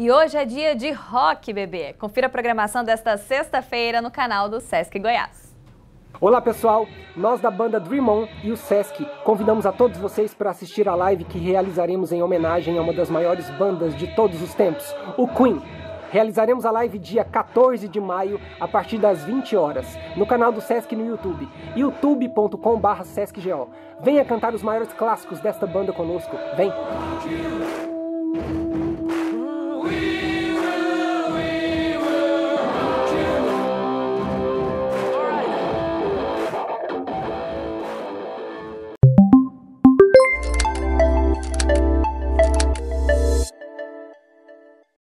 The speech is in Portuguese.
E hoje é dia de rock, bebê. Confira a programação desta sexta-feira no canal do Sesc Goiás. Olá pessoal, nós da banda Dream On e o Sesc convidamos a todos vocês para assistir a live que realizaremos em homenagem a uma das maiores bandas de todos os tempos, o Queen. Realizaremos a live dia 14 de maio, a partir das 20 horas, no canal do Sesc no YouTube, youtube.com/SescGO. Venha cantar os maiores clássicos desta banda conosco, vem!